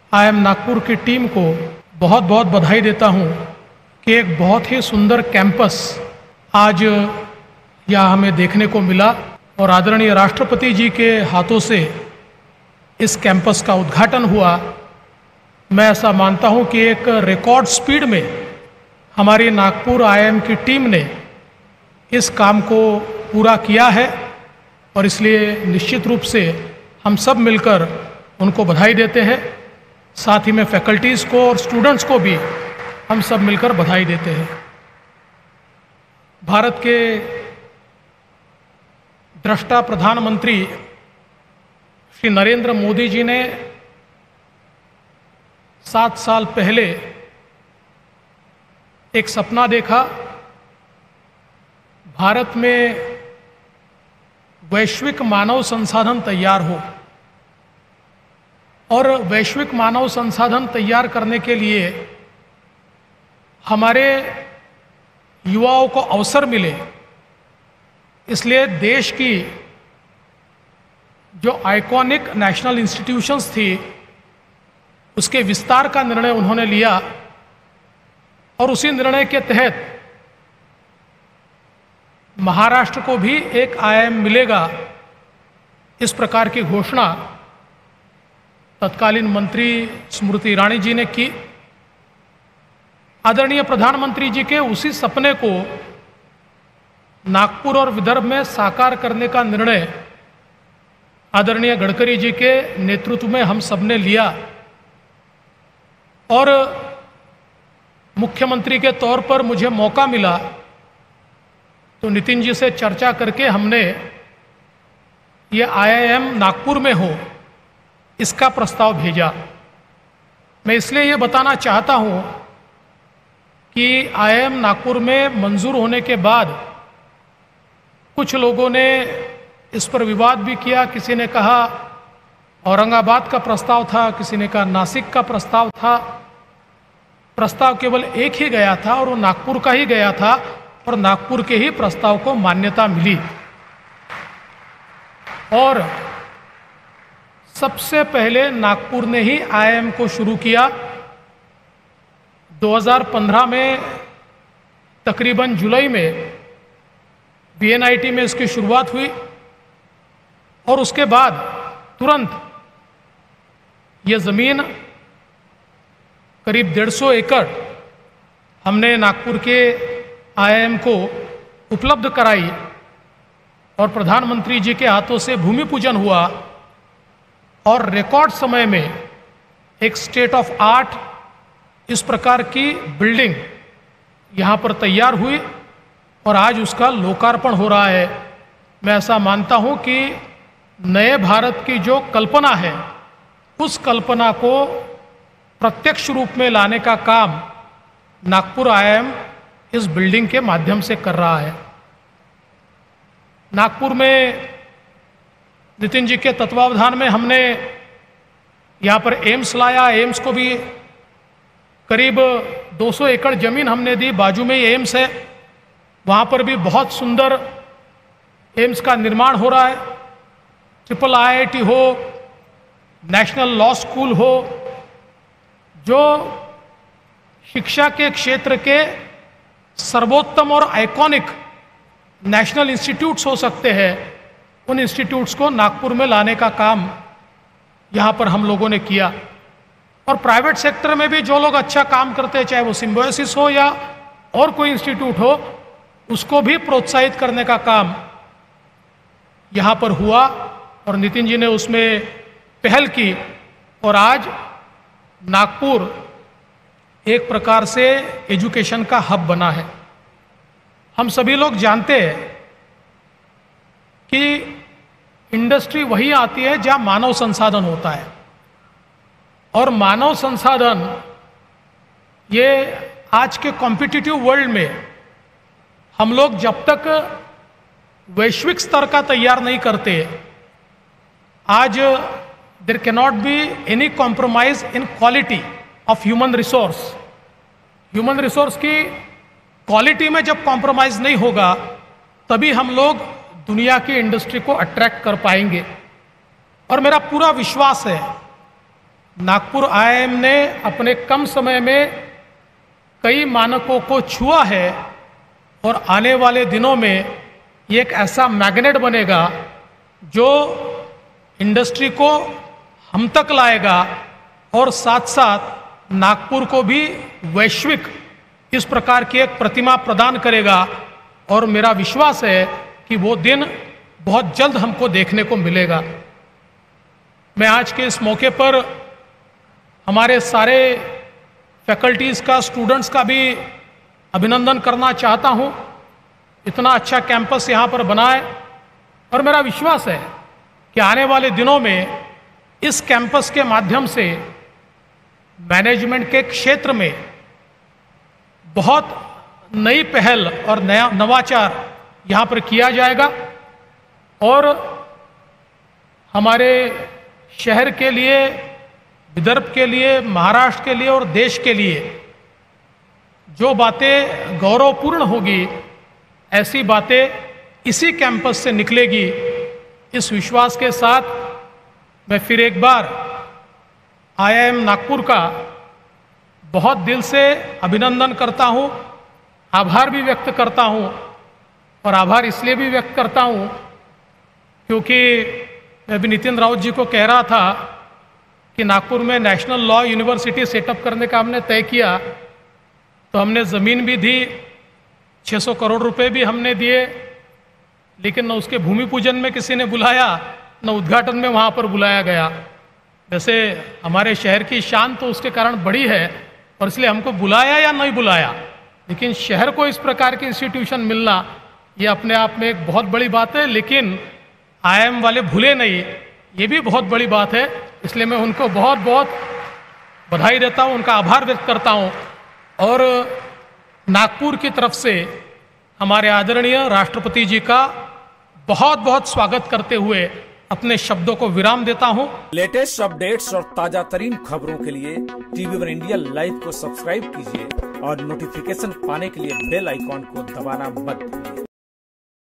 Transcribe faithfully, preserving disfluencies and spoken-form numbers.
I am Nagpur की team को बहुत बहुत बधाई देता हूं कि एक बहुत ही सुंदर कैंपस आज यहाँ हमें देखने को मिला और आदरणीय राष्ट्रपति जी के हाथों से इस कैंपस का उद्घाटन हुआ। मैं ऐसा मानता हूं कि एक रिकॉर्ड स्पीड में हमारी नागपुर आई आई एम की टीम ने इस काम को पूरा किया है और इसलिए निश्चित रूप से हम सब मिलकर उनको बधाई देते हैं। साथ ही में फैकल्टीज़ को और स्टूडेंट्स को भी हम सब मिलकर बधाई देते हैं। भारत के दृष्टा प्रधानमंत्री श्री नरेंद्र मोदी जी ने सात साल पहले एक सपना देखा, भारत में वैश्विक मानव संसाधन तैयार हो और वैश्विक मानव संसाधन तैयार करने के लिए हमारे युवाओं को अवसर मिले। इसलिए देश की जो आइकॉनिक नेशनल इंस्टीट्यूशंस थी उसके विस्तार का निर्णय उन्होंने लिया और उसी निर्णय के तहत महाराष्ट्र को भी एक आई आई एम मिलेगा, इस प्रकार की घोषणा तत्कालीन मंत्री स्मृति ईरानी जी ने की। आदरणीय प्रधानमंत्री जी के उसी सपने को नागपुर और विदर्भ में साकार करने का निर्णय आदरणीय गडकरी जी के नेतृत्व में हम सबने लिया और मुख्यमंत्री के तौर पर मुझे मौका मिला तो नितिन जी से चर्चा करके हमने ये आई आई एम नागपुर में हो इसका प्रस्ताव भेजा। मैं इसलिए ये बताना चाहता हूँ कि आई आई एम नागपुर में मंजूर होने के बाद कुछ लोगों ने इस पर विवाद भी किया। किसी ने कहा औरंगाबाद का प्रस्ताव था, किसी ने कहा नासिक का प्रस्ताव था। प्रस्ताव केवल एक ही गया था और वो नागपुर का ही गया था और नागपुर के ही प्रस्ताव को मान्यता मिली। और सबसे पहले नागपुर ने ही आई आई एम को शुरू किया। दो हज़ार पंद्रह में तकरीबन जुलाई में बी एन आई टी में इसकी शुरुआत हुई और उसके बाद तुरंत ये ज़मीन करीब डेढ़ सौ एकड़ हमने नागपुर के आई आई एम को उपलब्ध कराई और प्रधानमंत्री जी के हाथों से भूमि पूजन हुआ और रिकॉर्ड समय में एक स्टेट ऑफ आर्ट इस प्रकार की बिल्डिंग यहाँ पर तैयार हुई और आज उसका लोकार्पण हो रहा है। मैं ऐसा मानता हूँ कि नए भारत की जो कल्पना है उस कल्पना को प्रत्यक्ष रूप में लाने का काम नागपुर आई आई एम इस बिल्डिंग के माध्यम से कर रहा है। नागपुर में नितिन जी के तत्वावधान में हमने यहाँ पर एम्स लाया। एम्स को भी करीब दो सौ एकड़ ज़मीन हमने दी, बाजू में ही एम्स है, वहाँ पर भी बहुत सुंदर एम्स का निर्माण हो रहा है। ट्रिपल आई आई टी हो, नेशनल लॉ स्कूल हो, जो शिक्षा के क्षेत्र के सर्वोत्तम और आइकॉनिक नेशनल इंस्टीट्यूट्स हो सकते हैं, उन इंस्टीट्यूट्स को नागपुर में लाने का काम यहाँ पर हम लोगों ने किया। और प्राइवेट सेक्टर में भी जो लोग अच्छा काम करते हैं, चाहे वो सिम्बायोसिस हो या और कोई इंस्टीट्यूट हो, उसको भी प्रोत्साहित करने का काम यहाँ पर हुआ और नितिन जी ने उसमें पहल की और आज नागपुर एक प्रकार से एजुकेशन का हब बना है। हम सभी लोग जानते हैं कि इंडस्ट्री वही आती है जहाँ मानव संसाधन होता है और मानव संसाधन ये आज के कॉम्पिटिटिव वर्ल्ड में हम लोग जब तक वैश्विक स्तर का तैयार नहीं करते, आज there can not be any compromise in quality of human resource. Human resource की क्वालिटी में जब कॉम्प्रोमाइज़ नहीं होगा तभी हम लोग दुनिया की इंडस्ट्री को अट्रैक्ट कर पाएंगे। और मेरा पूरा विश्वास है नागपुर आईआईएम ने अपने कम समय में कई मानकों को छुआ है और आने वाले दिनों में ये एक ऐसा मैग्नेट बनेगा जो इंडस्ट्री को हम तक लाएगा और साथ साथ नागपुर को भी वैश्विक इस प्रकार की एक प्रतिमा प्रदान करेगा। और मेरा विश्वास है कि वो दिन बहुत जल्द हमको देखने को मिलेगा। मैं आज के इस मौके पर हमारे सारे फैकल्टीज़ का, स्टूडेंट्स का भी अभिनंदन करना चाहता हूँ। इतना अच्छा कैंपस यहाँ पर बना है और मेरा विश्वास है कि आने वाले दिनों में इस कैंपस के माध्यम से मैनेजमेंट के क्षेत्र में बहुत नई पहल और नया नवाचार यहाँ पर किया जाएगा और हमारे शहर के लिए, विदर्भ के लिए, महाराष्ट्र के लिए और देश के लिए जो बातें गौरवपूर्ण होगी, ऐसी बातें इसी कैंपस से निकलेगी। इस विश्वास के साथ मैं फिर एक बार आईआईएम नागपुर का बहुत दिल से अभिनंदन करता हूँ, आभार भी व्यक्त करता हूँ। और आभार इसलिए भी व्यक्त करता हूँ क्योंकि मैं अभी नितिन राउत जी को कह रहा था कि नागपुर में नेशनल लॉ यूनिवर्सिटी सेटअप करने का हमने तय किया, तो हमने ज़मीन भी दी, छह सौ करोड़ रुपए भी हमने दिए, लेकिन न उसके भूमि पूजन में किसी ने बुलाया, न उद्घाटन में वहाँ पर बुलाया गया। वैसे हमारे शहर की शान तो उसके कारण बड़ी है और इसलिए हमको बुलाया या नहीं बुलाया, लेकिन शहर को इस प्रकार के इंस्टीट्यूशन मिलना ये अपने आप में एक बहुत बड़ी बात है। लेकिन आईआईएम वाले भूले नहीं, ये भी बहुत बड़ी बात है। इसलिए मैं उनको बहुत बहुत बधाई देता हूँ, उनका आभार व्यक्त करता हूँ। और नागपुर की तरफ से हमारे आदरणीय राष्ट्रपति जी का बहुत बहुत स्वागत करते हुए अपने शब्दों को विराम देता हूं। लेटेस्ट अपडेट्स और ताजा तरीन खबरों के लिए टीवी वन इंडिया लाइव को सब्सक्राइब कीजिए और नोटिफिकेशन पाने के लिए बेल आइकॉन को दबाना मत भूलिए।